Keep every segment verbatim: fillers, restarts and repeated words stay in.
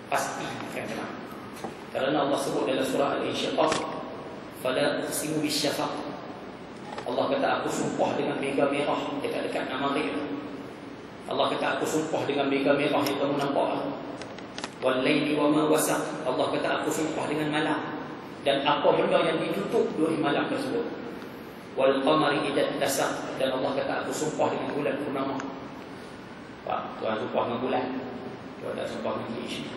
pasti akan kena. Kerana Allah sebut dalam surah Al-Insyiqaq, fala uqsimu bisyafaq. Allah kata aku sumpah dengan mega merah dekat-dekat nama dia. Allah kata aku sumpah dengan mega merah yang kamu nampak. Wal laili wa ma wasaq. Allah kata aku sumpah dengan malam dan apa benda yang ditutup dari malam tersebut. Wal qamari idza tasaq. Dan Allah kata aku sumpah dengan bulan purnama. Pak, Tuhan sumpah dengan bulan. Tuhan tak sumpah dengan isu.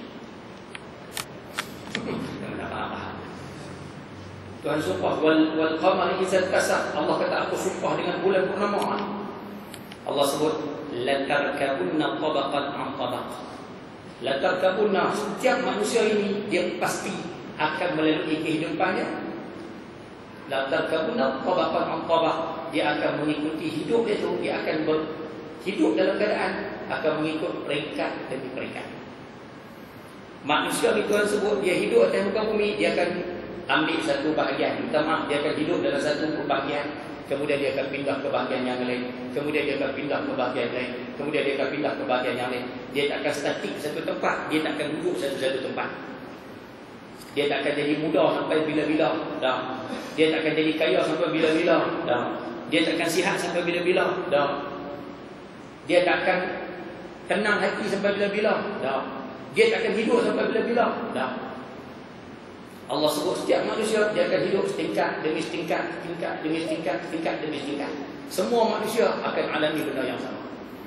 Jangan nak faham. Tuhan sumpah wal wal qamari idza tasaq. Allah kata aku sumpah dengan bulan purnama. Allah sebut la tarkabunna tabaqan an tabaq. La tarkabunna, setiap manusia ini dia pasti akan melalui kehidupannya. La tarkabunna tabaqan an tabaq. Dia akan mengikuti hidup itu, dia akan hidup dalam keadaan akan mengikut peringkat demi peringkat. Manusia itu Tuhan sebut dia hidup atas muka bumi, dia akan ambil satu bahagian, minta maaf, dia akan hidup dalam satu bahagian, kemudian dia akan pindah ke bahagian yang lain, kemudian dia akan pindah ke bahagian lain, kemudian dia akan pindah ke bahagian yang lain. Dia tak akan statik satu tempat, dia tak akan duduk satu-satu tempat. Dia tak akan jadi muda sampai bila-bila, dah. Dia tak akan jadi kaya sampai bila-bila, dah. Dia tak akan sihat sampai bila-bila, dah. Dia tak akan tenang hati sampai bila-bila, dah. Dia tak akan hidup sampai bila-bila, dah. Allah sebut setiap manusia dia akan hidup setingkat demi setingkat, tingkat demi setingkat, tingkat demi setingkat. Semua manusia akan alami benda yang sama.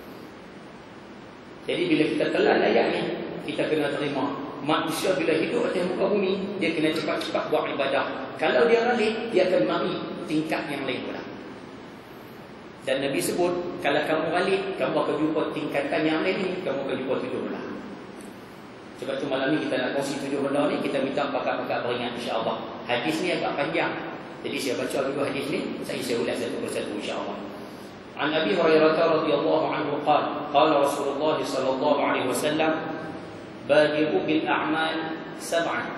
Jadi bila kita telan ayat ni, kita kena terima manusia bila hidup atas muka bumi, dia kena cepat-cepat buat ibadah. Kalau dia ralik, dia akan mari tingkat yang lain pula. Dan Nabi sebut, kalau kamu balik, kamu akan jumpa tingkatan yang lain ni, kamu akan jumpa tujuh benda. Sebab tu malam ni kita nak kongsi tujuh benda ni, kita minta pakar-pakar beringat insya-Allah. Hadis ni agak panjang. Jadi saya baca dulu hadis ni, saya saya ulas satu persatu insya-Allah. An Abi Hurairah radhiyallahu anhu qala, qala Rasulullah sallallahu alaihi wasallam, badiru bil a'mal sab'an.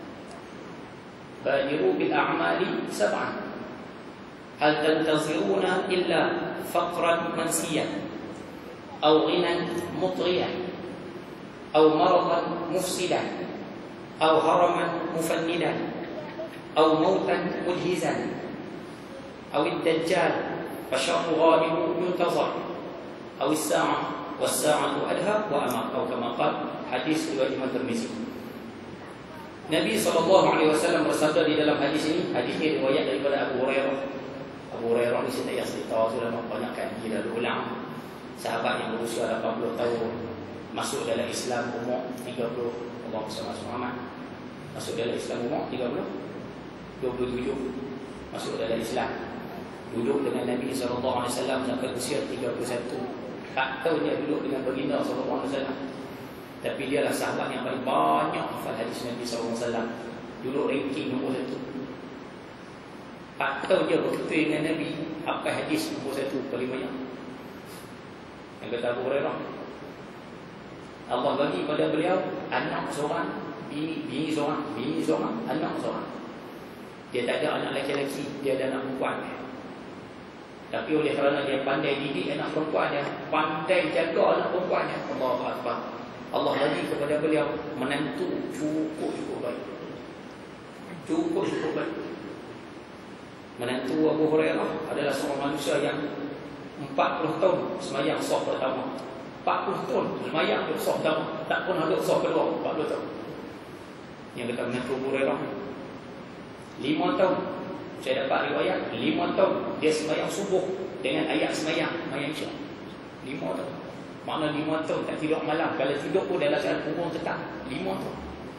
Badiru bil a'mali sab'an. هل تنتظرون إلا فقرا منسيا أو غنى مطغيا أو مرضا مفسدا أو هرما مفندا أو موتا مجهزا أو الدجال فشر غائب ينتظر أو الساعة والساعة أدهى وأمر أو كما قال حديث riwayat Imam Tirmizi. Nabi sallallahu alaihi wasallam bersabda di dalam hadis ini, hadis ini riwayat daripada Abu Hurairah. Abu Hurairah ni saya tak cerita, sudah banyak kaji dah ulang. Sahabat yang berusia lapan puluh tahun masuk dalam Islam umur tiga puluh. Allah bersama Muhammad masuk dalam Islam umur tiga puluh, dua puluh tujuh masuk dalam Islam. Duduk dengan Nabi sallallahu alaihi wasallam sampai usia tiga puluh satu. Tak tahu dia duduk dengan baginda sallallahu alaihi wasallam. Tapi dia lah sahabat yang paling banyak hafal hadis Nabi sallallahu alaihi wasallam. Duduk ranking nombor satu. Tak tahu dia berkata dengan Nabi apa hadis nombor satu paling banyak. Yang kata Abu Hurairah, Allah bagi pada beliau anak seorang, bini, bini seorang, bini seorang, anak seorang. Dia tak ada anak lelaki-lelaki, dia ada anak perempuan. Tapi oleh kerana dia pandai didik anak perempuan dia, pandai jaga anak perempuan dia, Allahu Akbar, Allah bagi kepada beliau menantu cukup-cukup baik. Cukup-cukup baik. Menantu Abu Hurairah adalah seorang manusia yang empat puluh tahun semayang saf pertama, empat puluh tahun semayang duduk saf pertama, tak pernah duduk saf kedua, empat puluh tahun. Yang kata menantu Abu Hurairah lima tahun, saya dapat riwayat lima tahun dia semayang subuh dengan ayat semayang semayang isyak. Lima tahun, makna lima tahun tak tidur malam. Kalau tidur pun dalam keadaan punggung tetap. Lima tahun.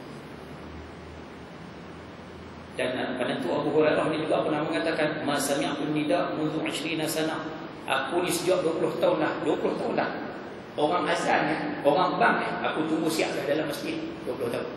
Dan penentu Abu Hurairah ni juga pernah mengatakan, ma sami'tu nida mundu ishrina sana. Aku ni sejak dua puluh tahun dah, dua puluh tahun dah. Orang azan, orang bang, aku tunggu siap dalam masjid dua puluh tahun.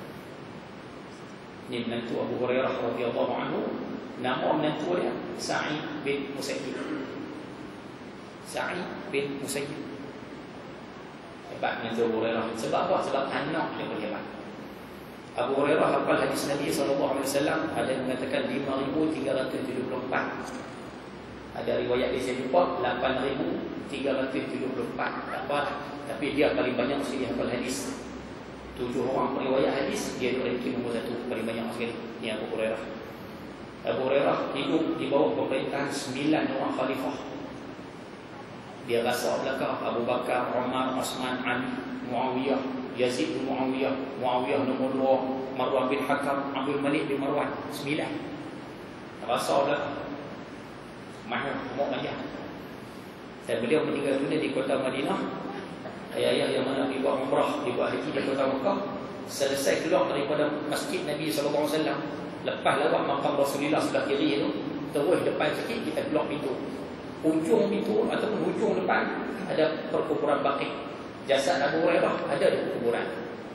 Ni penentu Abu Hurairah radhiyallahu anhu. Nama menentu dia Sa'id bin Musayyib. Sa'id bin Musayyib. Hebat menentu Abu Hurairah. Sebab apa? Sebab anak dia berhebat. Abu Hurairah hafal hadis Nabi sallallahu alaihi wasallam, ada yang mengatakan lima ribu tiga ratus tujuh puluh empat. Ada riwayat di sini jumpa lapan ribu tiga ratus tujuh puluh empat. Tak apa, tapi dia paling banyak sekali hafal hadis Tujuh orang periwayat hadis, dia ranking nombor satu paling banyak sekali. Ni Abu Hurairah. Abu Hurairah hidup di bawah pemerintahan sembilan orang khalifah. Dia rasa belakang Abu Bakar, Umar, Osman, Ali, Muawiyah, Yazid bin Muawiyah, Muawiyah nombor dua, Marwan bin Hakam, Abdul Malik bin Marwan. Sembilan. Rasa belakang. Mahal umur banyak. Dan beliau meninggal dunia di kota Madinah. Ayah-ayah yang mana pergi buat umrah, pergi buat haji di kota Mekah, selesai keluar daripada masjid Nabi sallallahu alaihi wasallam, lepas lewat makam Rasulullah sebelah kiri itu, terus depan sikit kita keluar pintu. Ujung pintu ataupun hujung depan ada perkuburan Baqi. Jasad Abu Hurairah ada di perkuburan.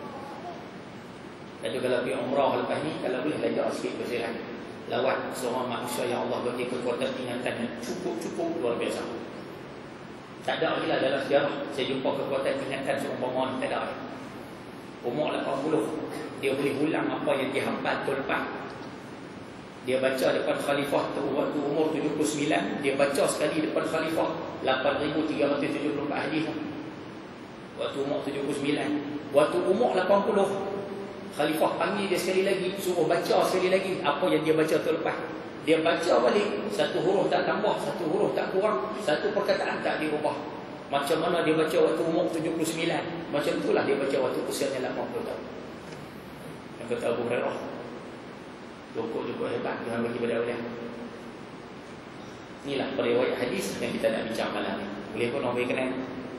Jadi kalau pergi umrah lepas ni, kalau boleh belajar sikit bersihan, lawat seorang manusia yang Allah bagi kekuatan ingatan yang cukup-cukup luar biasa. Tak ada lagi lah dalam sejarah saya jumpa kekuatan ingatan seumpama ni, tak ada. Umur lapan puluh, dia boleh ulang apa yang dia hafal tahun lepas. Dia baca depan khalifah tu waktu umur tujuh puluh sembilan, dia baca sekali depan khalifah lapan ribu tiga ratus tujuh puluh empat hadis. Waktu umur tujuh puluh sembilan, waktu umur lapan puluh, khalifah panggil dia sekali lagi, suruh baca sekali lagi apa yang dia baca tahun lepas. Dia baca balik, satu huruf tak tambah, satu huruf tak kurang, satu perkataan tak dirubah. Macam mana dia baca waktu umur tujuh puluh sembilan, macam itulah dia baca waktu usianya lapan puluh tahun. Yang kata Abu Hurairah, cukup-cukup hebat Tuhan bagi pada dia. Inilah periwayat hadis yang kita nak bincang malam ni. Boleh pun orang bagi kenal.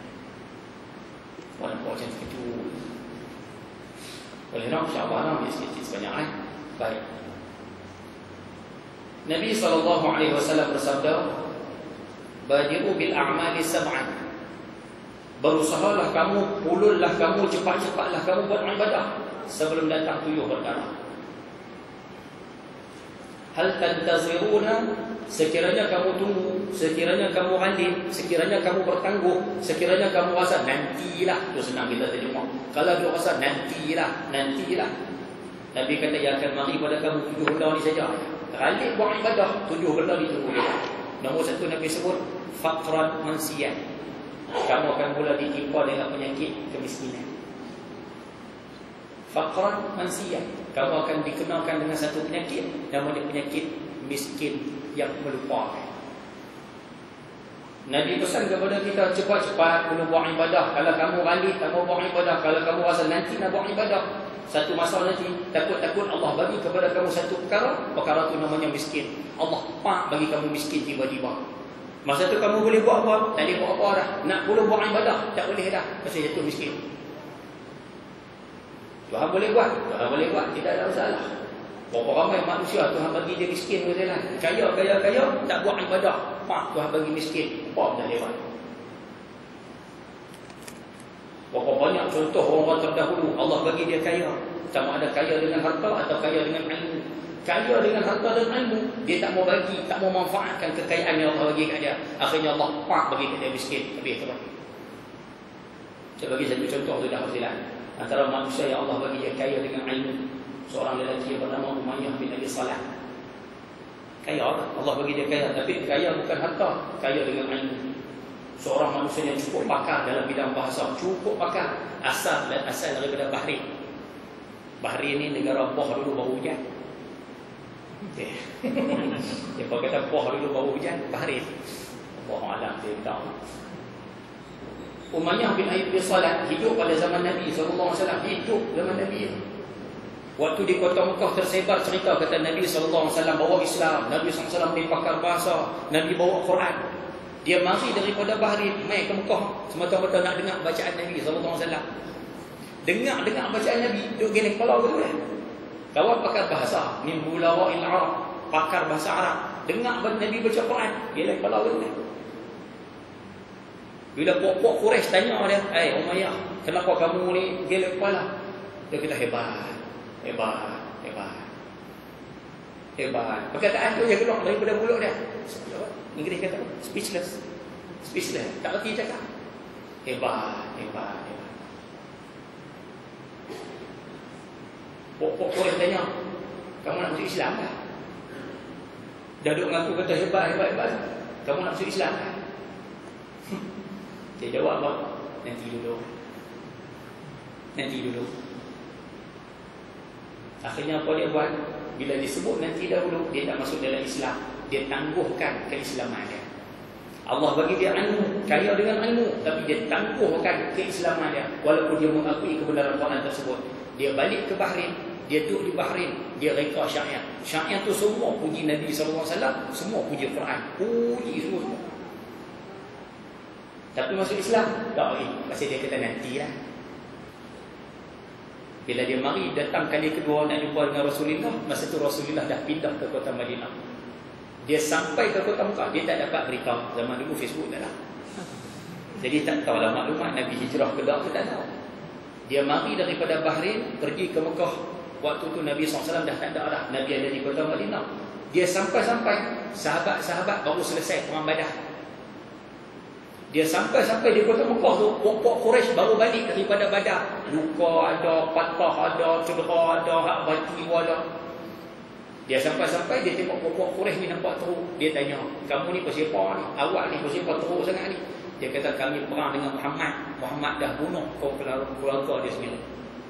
Orang nampak macam itu. Boleh nak, insyaAllah nak ambil sikit-sikit sebanyak eh? Baik. Nabi sallallahu alaihi wasallam bersabda, "Badiru bil a'mali sab'an." Berusahalah kamu, ulullah kamu, cepat-cepatlah kamu buat ibadah sebelum datang tujuh perkara. Hal tantaziruna, sekiranya kamu tunggu, sekiranya kamu hadir, sekiranya kamu bertangguh, sekiranya kamu rasa nantilah, tu senang kita terjemah. Kalau dia rasa nantilah, nantilah, Nabi kata yang akan mari pada kamu tujuh benda ni saja. Ralik buat ibadah, tujuh benda ditunggu dia. Nombor satu Nabi sebut faqran mansiyan. Kamu akan mula ditimpa dengan penyakit kemiskinan. Faqran mansiyan, kamu akan dikenakan dengan satu penyakit, nama dia penyakit miskin yang melupakan. Nabi pesan kepada kita, cepat-cepat kena buat ibadah. Kalau kamu ralik, kamu buat ibadah. Kalau kamu rasa nanti nak buat ibadah, satu masa nanti, takut-takut Allah bagi kepada kamu satu perkara, perkara tu namanya miskin. Allah pak bagi kamu miskin tiba-tiba. Masa tu kamu boleh buat apa? Tak boleh buat apa dah. Nak pula buat ibadah, tak boleh dah. Pasal jatuh miskin. Tuhan boleh buat, Tuhan boleh buat, tidak ada masalah. Berapa ramai manusia Tuhan bagi dia miskin berjalan. Kaya, kaya, kaya, tak buat ibadah. Pak, Tuhan bagi miskin. Apa dah lewat. Berapa banyak contoh orang-orang terdahulu, Allah bagi dia kaya. Sama ada kaya dengan harta atau kaya dengan ilmu. Kaya dengan harta dan ilmu, dia tak mau bagi, tak mau manfaatkan kekayaan yang Allah bagi kat dia. Akhirnya Allah pak bagi kat dia miskin. Habis tu. Saya bagi satu contoh tu dah hasilan. Antara manusia yang Allah bagi dia kaya dengan ilmu, seorang lelaki yang bernama Umayyah bin Abi Salah. Kaya, Allah bagi dia kaya, tapi kaya bukan harta, kaya dengan ilmu. Seorang manusia yang cukup pakar dalam bidang bahasa, cukup pakar, asal dan asal daripada Bahrain. Bahrain ni negara boh dulu baru hujan. Okay. Dia kata boh dulu baru hujan, Bahrain. Allah Alam, dia tahu. Umayyah bin Abi Salah hidup pada zaman Nabi sallallahu alaihi wasallam, hidup zaman Nabi. Waktu di kota Mekah tersebar cerita kata Nabi sallallahu alaihi wasallam bawa Islam, Nabi sallallahu alaihi wasallam ni pakar bahasa, Nabi bawa Quran. Dia mari daripada Bahrain mai ke Mekah semata-mata nak dengar bacaan Nabi sallallahu alaihi wasallam. Dengar-dengar bacaan Nabi, duk geleng kepala gitu kan. Kawan pakar bahasa, min bulawa'il Arab, pakar bahasa Arab. Dengar Nabi baca Quran, geleng kepala gitu kan. Bila pokok Quraisy tanya dia, "Eh Umayyah, kenapa kamu ni geleng kepala?" Dia kata hebat, hebat, hebat. Hebat. Perkataan tu yang keluar daripada mulut dia. Inggeris kata speechless. Speechless, tak reti cakap. Hebat, hebat, hebat. Pokok Quraisy tanya, "Kamu nak masuk Islam tak?" Dah duk ngaku kata hebat, hebat, hebat. "Kamu nak masuk Islam tak?" Dia jawab apa? Nanti dulu. Nanti dulu. Akhirnya apa dia buat? Bila disebut nanti dahulu, dia tak masuk dalam Islam, dia tangguhkan keislaman dia. Allah bagi dia ilmu, kaya dengan ilmu, tapi dia tangguhkan keislaman dia. Walaupun dia mengakui kebenaran Quran tersebut, dia balik ke Bahrain, dia duduk di Bahrain, dia reka syariat. Syariat tu semua puji Nabi sallallahu alaihi wasallam, semua puji Quran, puji semua, semua. Tapi masuk Islam tak boleh, pasal dia kata nantilah. Bila dia mari datang kali kedua nak jumpa dengan Rasulullah, masa tu Rasulullah dah pindah ke kota Madinah. Dia sampai ke kota Mekah, dia tak dapat beritahu. Zaman dulu Facebook tak ada. Jadi tak tahulah maklumat Nabi hijrah ke tak, tak tahu. Dia mari daripada Bahrain pergi ke Mekah. Waktu tu Nabi sallallahu alaihi wasallam dah tak ada dah. Nabi ada di kota Madinah. Dia sampai-sampai, sahabat-sahabat baru selesai perang Badar. Dia sampai-sampai di kota Mekah tu, pok-pok Quraisy baru balik daripada Badar. Luka ada, patah ada, cedera ada, hak batu ada. Dia sampai-sampai, dia tengok pok-pok Quraisy ni nampak teruk. Dia tanya, kamu ni siapa ni? Awak ni siapa teruk sangat ni? Dia kata, kami perang dengan Muhammad. Muhammad dah bunuh kaum keluarga dia sendiri.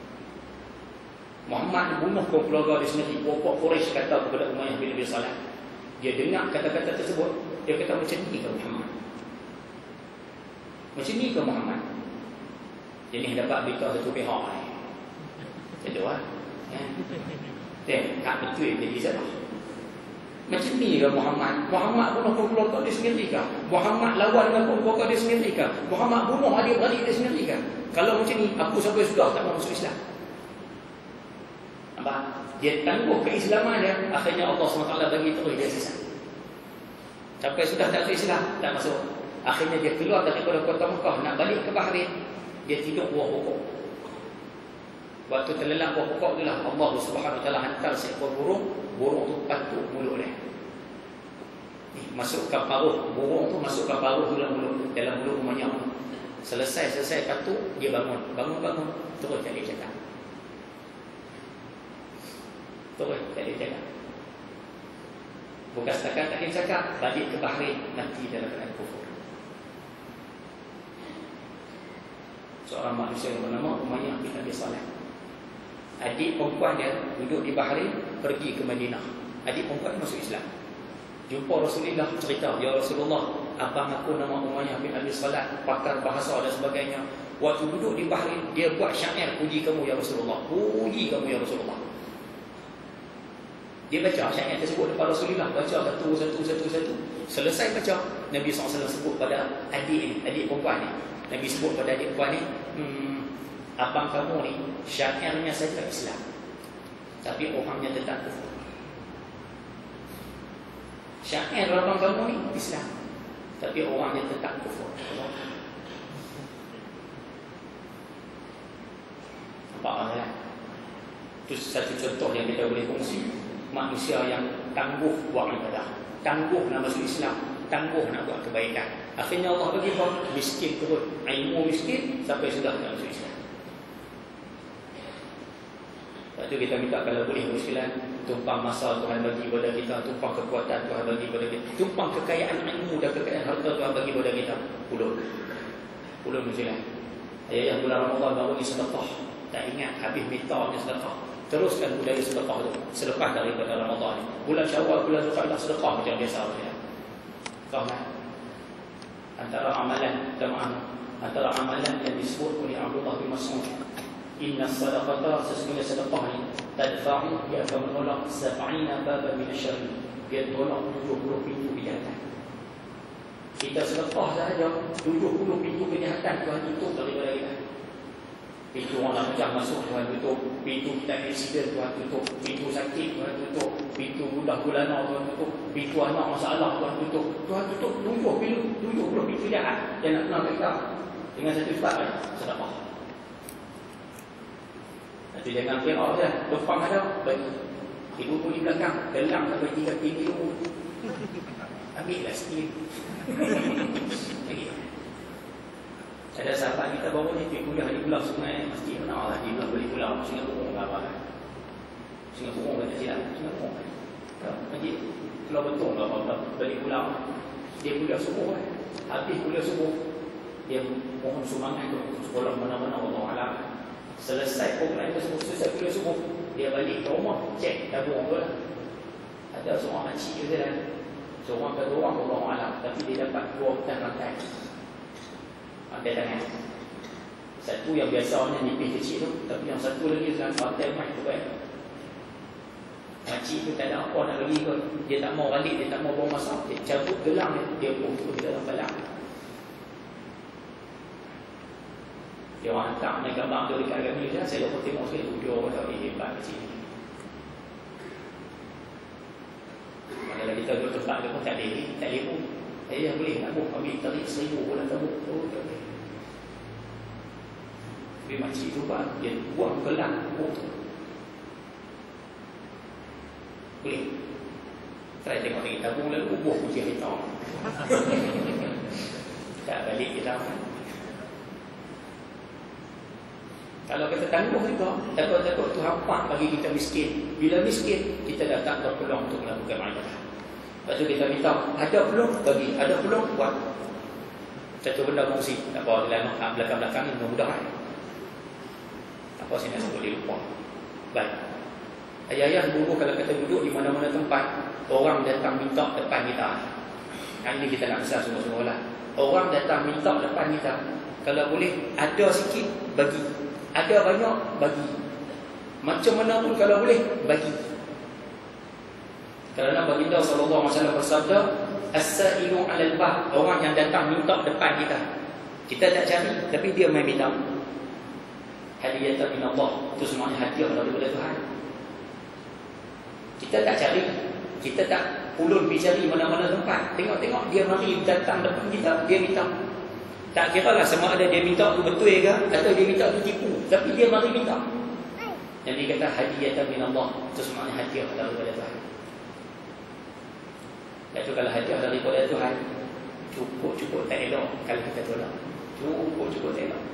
Muhammad bunuh kaum keluarga dia sendiri. Pok-pok Quraisy kata kepada Umayyah bin Abi Salah. Dia dengar kata-kata tersebut. Dia kata, macam ni ke Muhammad? Macam ni ke Muhammad? Jadi dapat beritahu satu pihak ni. Macam lah. Tak betul jadi salah. Macam ni ke Muhammad? Muhammad bunuh keluarga dia sendiri ke? Muhammad lawan dengan keluarga dia sendiri ke? Muhammad bunuh adik-beradik dia sendiri ke? Kalau macam ni, aku sampai sudah tak mahu masuk Islam. Nampak? Dia tangguh keislaman dia. Akhirnya Allah subhanahu wa taala bagi terus dia sesat. Sampai sudah tak masuk Islam, tak masuk. Akhirnya dia keluar daripada kota Mekah, nak balik ke Bahrain. Dia tidur buah pokok. Waktu terlelap buah pokok itulah Allah subhanahu wa taala hantar seekor burung. Burung tu patuk mulut dia. Masuk ke paruh. Burung tu masuk ke paruh dalam mulut, dalam mulut rumahnya. Selesai-selesai patuk, dia bangun. Bangun-bangun, terus tak boleh cakap. Terus tak boleh cakap. Bukan setakat tak boleh cakap, balik ke Bahrain, nanti dalam keadaan kufur. Seorang manusia yang bernama Umayyah bin Abi Salah. Adik perempuan dia duduk di Bahrain, pergi ke Madinah. Adik perempuan masuk Islam. Jumpa Rasulullah, cerita, ya Rasulullah, abang aku nama Umayyah bin Abi Salah, pakar bahasa dan sebagainya. Waktu duduk di Bahrain, dia buat syair puji kamu ya Rasulullah. Puji kamu ya Rasulullah. Dia baca syair tersebut depan Rasulullah, baca satu satu satu satu. Selesai baca, Nabi sallallahu alaihi wasallam sebut pada adik ni, adik perempuan ni. Nabi sebut pada adik perempuan ni, hmm, abang kamu ni syairnya saja Islam, tapi orangnya tetap kufur. Syair abang kamu ni Islam, tapi orangnya tetap kufur. Nampak tak? Itu satu contoh yang kita boleh kongsi. Manusia yang tangguh buat ibadah, tangguh nak masuk Islam, tangguh nak buat kebaikan. Akhirnya Allah bagi pun miskin terus, ilmu miskin sampai sudah nak masuk Islam. Lepas tu kita minta kalau boleh bersekalian, tumpang masa Tuhan bagi kepada kita, tumpang kekuatan Tuhan bagi kepada kita, tumpang kekayaan ilmu dan kekayaan harta Tuhan bagi kepada kita. Puluh Puluh bersekalian. Ayah yang bulan Ramadan baru ni sedekah, tak ingat habis minta ni sedekah. Teruskan budaya sedekah itu selepas daripada Ramadan ni. Bulan Syawal, bulan Zulkaidah sedekah macam biasa saja. Faham? Antara amalan jemaah, antara amalan yang disebut oleh Abdullah bin Mas'ud, inna sadaqata, sesungguhnya sedekah ni tadfa'u, dia akan menolak sab'ina baban min asy-syarr, dia tolak tujuh puluh pintu kejahatan. Kita sedekah saja tujuh puluh pintu kejahatan Tuhan tutup daripada kita. Pintu orang macam masuk Tuhan tutup, pintu kita aksiden Tuhan tutup, pintu sakit Tuhan tutup, pintu budak gulana Tuhan tutup, pintu anak masalah Tuhan tutup. Tuhan tutup tujuh pintu, tujuh puluh pintu jahat yang nak kenal kita dengan satu sebab kan, sedekah. Nanti jangan kira je, depan ada bagi ibu tu di belakang, dalam sampai tiga pintu ibu. Ambillah sikit. Ada sahabat kita baru ni pergi kuliah di Pulau Sungai, mesti benar lah dia bilang beli pulau Singapura ke apa kan. Singapura kan tak silap, Singapura kan. Jadi Pulau Bentong ke apa-apa, beli pulau. Dia kuliah subuh kan. Habis kuliah subuh, dia mohon sumbangan tu sekolah mana-mana Allah Alam. Selesai program tersebut, selesai kuliah subuh, dia balik ke rumah, cek tabung tu lah. Ada seorang makcik tu kan, seorang ke dua orang Allah Alam, tapi dia dapat dua petang rantai rantai tangan. Satu yang biasanya nipis kecil tu, tapi yang satu lagi dengan rantai main tu kan. Makcik tu tak ada apa nak bagi kot. Dia tak mau balik, dia tak mau bawa masak, dia cabut gelang dia, dia pun ke dalam balang. Dia orang hantar naik gambar tu dekat kami je. Saya dapat tengok sekali video orang tak boleh hebat macam ni. Kalau kita duduk tempat dia pun tak boleh, tak boleh pun. Saya boleh nak buh, ambil tarik seribu pun tak buh. Oh, tak boleh. Tapi makcik tu kan, dia buang gelang buh tu. Boleh. Try tengok lagi tabung lalu buh putih hitam. Tak balik kita. Kalau kita tangguh juga, takut-takut tu hampak bagi kita miskin. Bila miskin, kita dah tak ada peluang untuk melakukan ibadah. Lepas tu kita minta, ada peluang bagi, ada peluang buat. Satu benda kongsi, tak apa, dalam belakang-belakang ni mudah-mudahan. Tak apa, saya nak sebut dia lupa. Baik. Ayah-ayah dulu kalau kita duduk di mana-mana tempat, orang datang minta depan kita. Yang ini kita nak besar semua-semua lah. Orang datang minta depan kita. Kalau boleh, ada sikit, bagi. Ada banyak, bagi. Macam mana pun kalau boleh, bagi. Kerana baginda sallallahu alaihi wasallam bersabda, as-sa'ilu 'alal bab, orang yang datang minta depan kita. Kita tak cari, tapi dia main minta. Hadiyatan min Allah, itu semuanya hadiah daripada Tuhan. Kita tak cari, kita tak ulun pergi cari mana-mana tempat. Tengok-tengok dia mari datang depan kita, dia minta. Tak kira lah sama ada dia minta tu betul ke atau dia minta tu tipu, tapi dia mari minta. Jadi kata hadiyatan min Allah, itu semuanya hadiah daripada Tuhan. Itu kalau hadiah daripada Tuhan, cukup-cukup tak elok kalau kita tolak. Cukup-cukup tak elok.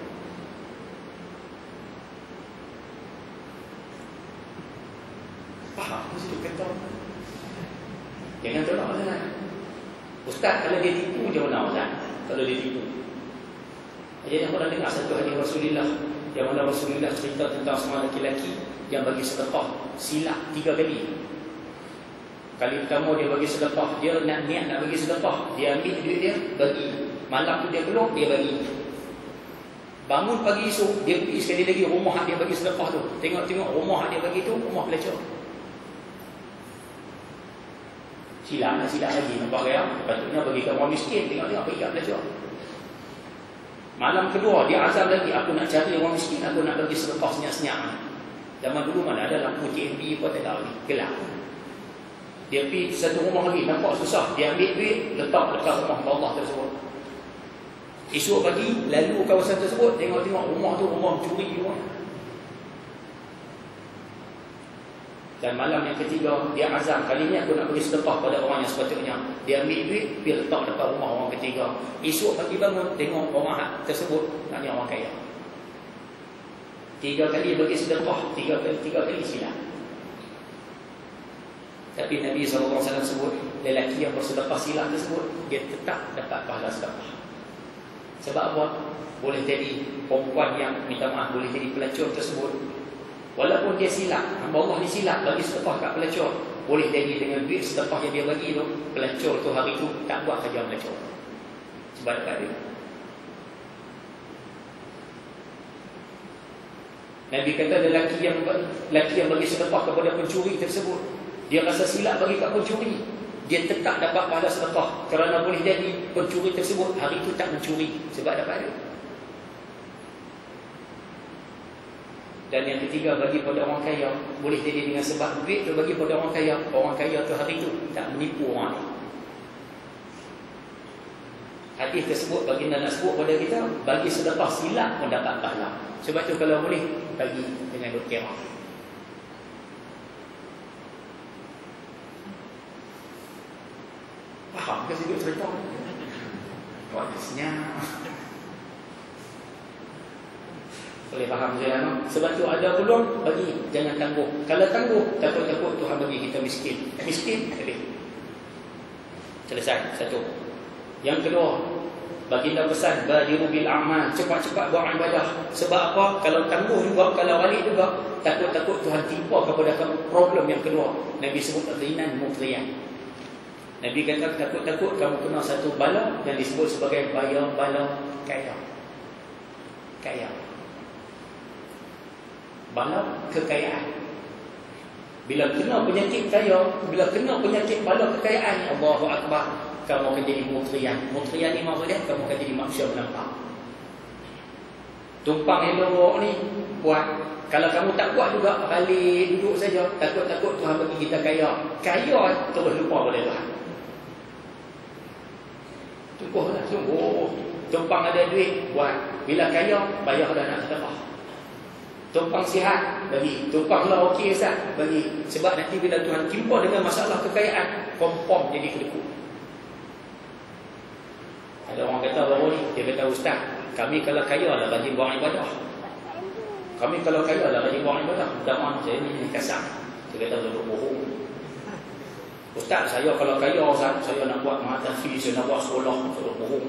Faham mesti kata. Jangan tolak lah. Ustaz kalau dia tipu dia mana Ustaz? Kalau dia tipu. Jadi aku dah dengar satu hadis Rasulullah yang mana Rasulullah cerita tentang seorang lelaki yang bagi sedekah silap tiga kali. Kali pertama dia bagi sedekah, dia nak niat nak bagi sedekah, dia ambil duit dia bagi. Malam tu dia keluar, dia bagi. Bangun pagi esok, dia pergi sekali lagi rumah dia bagi sedekah tu. Tengok-tengok rumah dia bagi tu, rumah pelacur. Silap nak silap lagi, nampak ya? Patutnya bagi ke orang miskin, tengok-tengok bagi kat pelacur. Malam kedua dia azam lagi, aku nak cari orang miskin, aku nak bagi sedekah senyap-senyap. Zaman dulu mana ada lampu T M B apa tak tahu ni, gelap. Dia pergi satu rumah lagi, nampak susah, dia ambil duit, letak dekat rumah Allah tersebut. Esok pagi lalu kawasan tersebut, tengok-tengok rumah tu rumah mencuri rumah. Dan malam yang ketiga dia azam, kali ni aku nak bagi sedekah pada orang yang sepatutnya. Dia ambil duit, dia letak dekat rumah orang ketiga. Esok pagi bangun, tengok orang tersebut, tanya orang kaya. Tiga kali bagi sedekah, tiga kali, tiga kali silap. Tapi Nabi sallallahu alaihi wasallam sebut, lelaki yang bersedekah silap tersebut, dia tetap dapat pahala sedekah. Sebab apa? Boleh jadi perempuan yang minta maaf, boleh jadi pelacur tersebut. Walaupun dia silap, hamba Allah ni silap bagi sedekah kat pelacur, boleh jadi dengan duit sedekah yang dia bagi tu, pelacur tu hari tu tak buat kerja pelacur. Sebab dekat dia. Nabi kata lelaki yang lelaki yang bagi sedekah kepada pencuri tersebut, dia rasa silap bagi kat pencuri, dia tetap dapat pahala sedekah kerana boleh jadi pencuri tersebut hari itu tak mencuri sebab dapat dia. Dan yang ketiga, bagi pada orang kaya, boleh jadi dengan sebab duit tu bagi pada orang kaya, orang kaya tu hari itu tak menipu orang lain. Hadis tersebut baginda nak sebut pada kita, bagi sedekah silap pun dapat pahala. Sebab tu kalau boleh bagi dengan berkira. Faham ke sedikit cerita? Kuatnya. Boleh faham saya no? Sebab tu ada peluang bagi, jangan tangguh. Kalau tangguh, takut-takut Tuhan bagi kita miskin. Miskin, habis. Selesai, satu. Yang kedua, Baginda pesan, badiru bil amal, cepat-cepat buat ibadah. Sebab apa? Kalau tangguh juga, kalau balik juga, takut-takut Tuhan timpa kepada kamu problem yang kedua. Nabi sebut ghinan mutriyan. Nabi kata takut-takut kamu kena satu bala yang disebut sebagai bala-bala kaya. Kaya. Bala kekayaan. Bila kena penyakit kaya, bila kena penyakit bala kekayaan, Allahu Akbar, kamu akan jadi mutriyan. Mutriyan ni maksudnya kamu akan jadi manusia melampau. Tumpang elok ni buat. Kalau kamu tak buat juga, balik duduk saja. Takut-takut Tuhan bagi kita kaya. Kaya terus lupa pada Tuhan. Tungguhlah, tunggu. Tumpang ada duit, buat. Bila kaya, bayar dah nak sedekah. Tumpang sihat, bagi. Tumpang lah okey Ustaz, bagi. Sebab nanti bila Tuhan timpa dengan masalah kekayaan, kompom jadi kedekut. Ada orang kata baru ni, dia kata Ustaz, kami kalau kaya lah bagi buang ibadah. Kami kalau kaya lah bagi buang ibadah. Zaman saya ni kasar. Dia kata duduk bohong. Ustaz, saya kalau kaya Ustaz, saya nak buat mahatafi, saya nak buat sekolah, duduk bohong.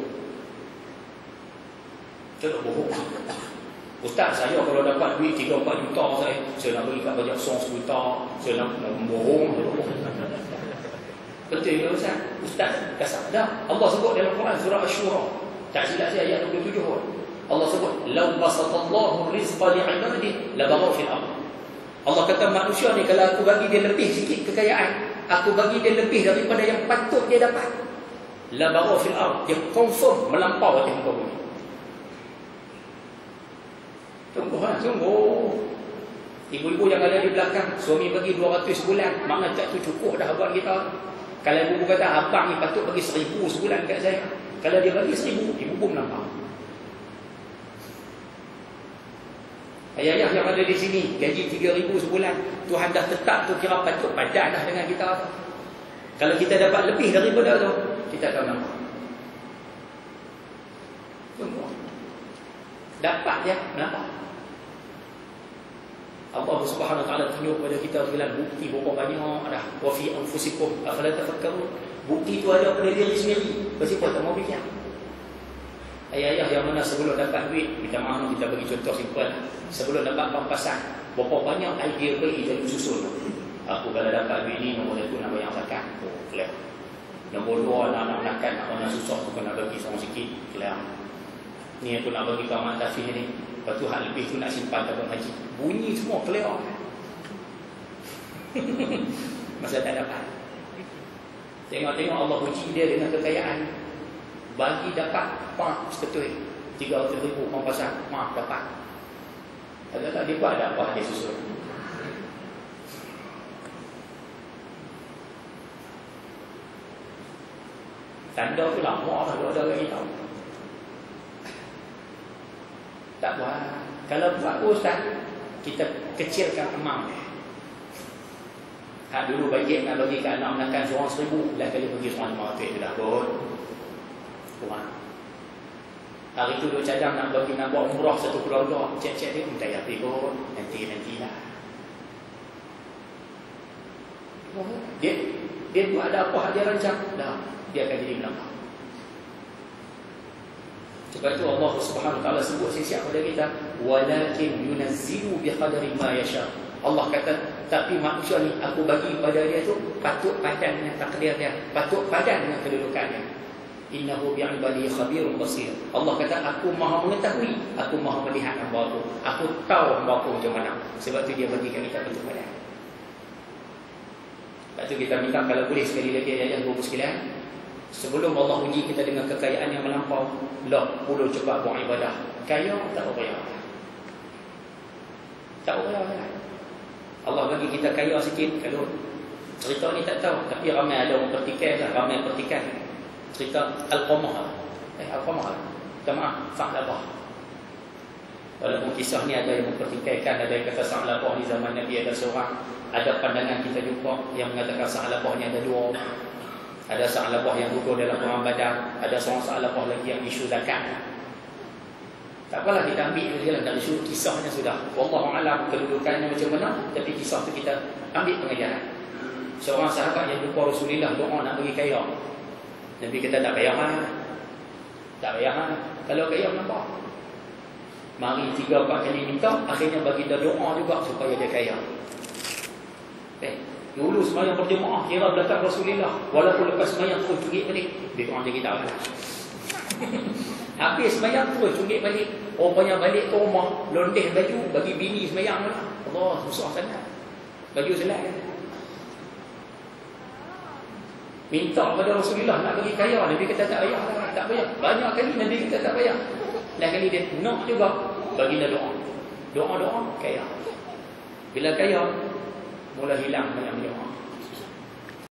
Duduk bohong. Ustaz, saya kalau dapat duit tiga empat juta saya, saya nak bagi kat bajak song sejuta, saya nak bohong. Betul ke Ustaz? Ustaz kasar. Dah, Allah sebut dalam Quran surah Asy-Syura. Tak silap saya ayat dua puluh tujuh. Allah sebut, "Law basatallahu rizqa li'ibadihi labaghaw fil ardh." Allah kata manusia ni kalau aku bagi dia lebih sikit kekayaan, aku bagi dia lebih daripada yang patut dia dapat, labaghaw fil ardh, dia confirm melampau atas muka bumi. Tunggu ha, tunggu. Ibu-ibu yang ada di belakang, suami bagi dua ratus sebulan, mana tak tu cukup dah buat kita. Kalau ibu kata abang ni patut bagi seribu sebulan kat saya, kalau dia bagi seribu, ibu pun melampau. Ayah-ayah yang ada di sini gaji tiga ribu sebulan, Tuhan dah tetap tu, kira patut padan dah dengan kita. Kalau kita dapat lebih daripada tu, kita akan melampau. Tunggu. Dapat ya, melampau. Allah Subhanahu wa taala tunjuk kepada kita bilang bukti berapa banyak dah. Wa fi anfusikum afala tafakkarun. Bukti itu ada pada diri sendiri. Kenapa tak mau fikir? Ayah-ayah yang mana sebelum dapat duit, minta maaf kita bagi contoh simple. Sebelum dapat pampasan, berapa banyak idea bagi jalur susun. Aku kalau dapat duit ni, nombor satu nak bayar zakat. Oh, clear. Nombor dua nak nak makan, nak orang susah tu kena bagi seorang sikit. Clear. Ni aku nak bagi kau amat tafih ni. Lepas tu hal lebih tu nak simpan tabung haji. Bunyi semua clear. Masa tak dapat. Tengok-tengok Allah uji dia dengan kekayaan. Bagi dapat, pak, seketui. tiga ratus ribu pampasan, maaf dapat. Ada tak dia buat ada apa dia susun. Tanda tu lama lah ada orang kita. Tak buat. Kalau buat Ustaz, kita kecilkan amount. Ha, dulu bajet nak bagi ke anak makan seorang seribu, lah kali bagi seorang lima ratus dah kot. Kurang. Hari tu duk cadang nak bagi nak buat umrah satu keluarga, cek-cek dia minta ya kot, nanti-nantilah. Dia dia tu ada apa dia rancang, dah dia akan jadi melampau. Sebab itu Allah Subhanahu wa taala sebut siap pada kita, walakin yunazzilu biqadri ma yasha. Allah kata, tapi manusia ni aku bagi pada dia tu patut padan dengan takdir dia, patut padan dengan kedudukannya. Innahu bi'ibadihi khabirun basir. Allah kata aku Maha mengetahui, aku Maha melihat hamba aku. Aku tahu hamba aku macam mana. Sebab tu dia bagi kita patut padan. Sebab tu kita minta kalau boleh sekali lagi ayat dua puluh sembilan. Sebelum Allah uji kita dengan kekayaan yang melampau, lah perlu cepat buat ibadah. Kaya tak payah. Tak payah. Allah bagi kita kaya sikit. Kalau cerita ni tak tahu, tapi ramai ada orang pertikai lah, ramai pertikai. Cerita Al-Qamah. Eh, Al-Qamah. Minta maaf, Sa'labah. Walaupun kisah ni ada yang mempertikaikan, ada yang kata Sa'labah di zaman Nabi ada seorang. Ada pandangan kita jumpa yang mengatakan Sa'labah ni ada dua. Ada Sa'labah yang gugur dalam perang Badar, ada seorang Sa'labah lagi yang isu zakat. Tak apalah, kita ambil dia dari isu kisahnya sudah. Wallahu a'lam kedudukannya macam mana, tapi kisah tu kita ambil pengajaran. Seorang sahabat yang jumpa Rasulullah doa nak bagi kaya. Nabi kata tak payah lah. Tak payah kan? Kalau kaya kenapa? Mari tiga empat kali minta, akhirnya bagi dia doa juga supaya dia kaya. Eh, dulu semayang berjemaah kira belakang Rasulullah, walaupun lepas semayang terus cungit balik. Dia orang jadi tahu. Habis semayang terus cungit balik. Rupanya balik ke rumah, londeh baju bagi bini semayang lah. Allah, susah sangat. Baju selai. Minta kepada Rasulullah nak bagi kaya, Nabi kata tak payah, tak payah. Banyak kali Nabi kata tak payah. Dan kali dia nak juga, baginda doa. Doa-doa kaya. Bila kaya, mula hilang banyak doa.